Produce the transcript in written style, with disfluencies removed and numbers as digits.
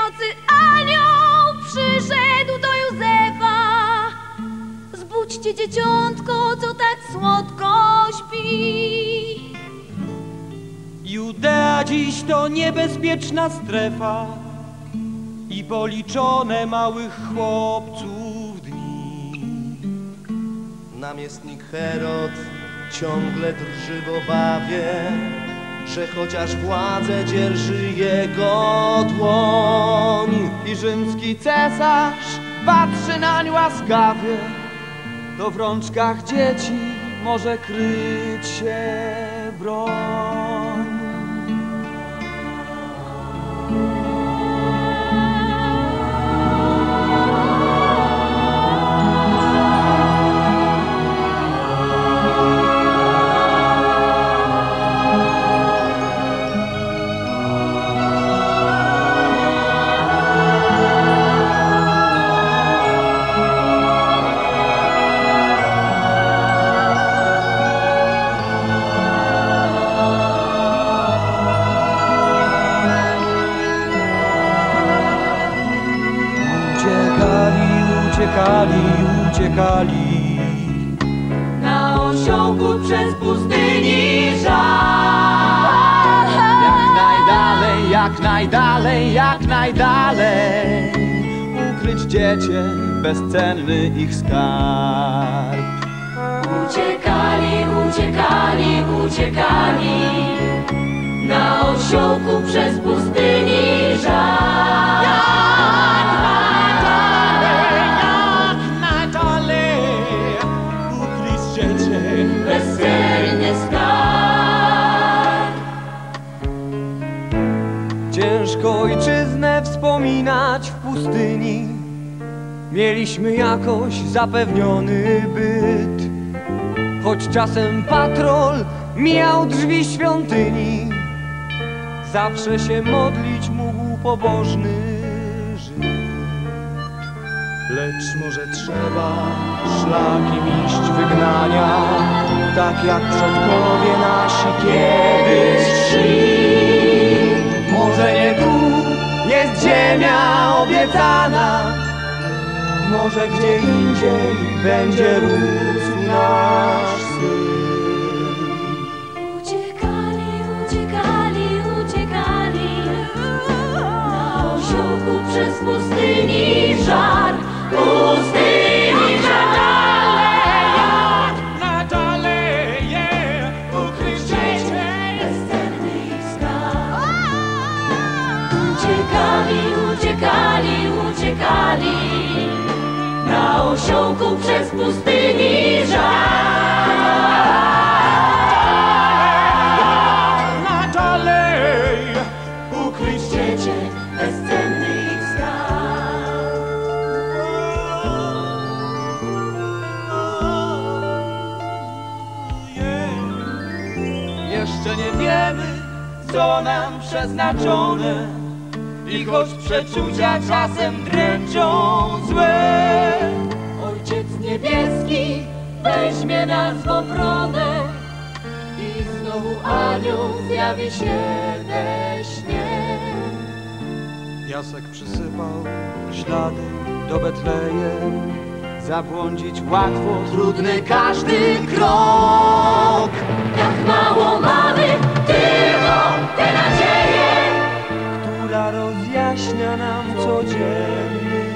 nocy anioł przyszedł do Józefa. Zbudźcie dzieciątko, co tak słodko śpi. Judea dziś to niebezpieczna strefa i policzone małych chłopców dni. Namiestnik Herod ciągle drży w obawie, że chociaż władzę dzierży jego dłoń. I rzymski cesarz patrzy nań łaskawie, to w rączkach dzieci może kryć się broń. Uciekali Na osiołku przez pustyni żar. Jak najdalej, jak najdalej, jak najdalej, ukryć dziecię bezcenny ich skarb. Uciekali, uciekali, uciekali na osiołku przez pustyni żar. Bezcenny skarb. Ciężko ojczyznę wspominać w pustyni. Mieliśmy jakoś zapewniony byt, choć czasem patrol mijał drzwi świątyni. Zawsze się modlić mógł pobożny Żyd. Lecz może trzeba szlakiem iść wygnania, tak jak przodkowie nasi kiedyś szli. Może nie tu jest ziemia obiecana, może gdzie indziej będzie rósł nasz syn. Uciekali, uciekali, uciekali na osiołku przez pustyni żar. Pustyni żar. Uciekali, uciekali na osiołku przez pustyni żar. Dalej, Ukryć dziecię bezcenny ich skarb. jeszcze nie wiemy, co nam przeznaczone, i choć przeczucia czasem dręczą złe, Ojciec niebieski weźmie nas w obronę i znowu anioł zjawi się we śnie. Piasek przysypał ślady do Betlejem. zabłądzić łatwo, trudny każdy krok. Jak mało mamy tylko tę nadzieję, która rozjaśnia nam codzienny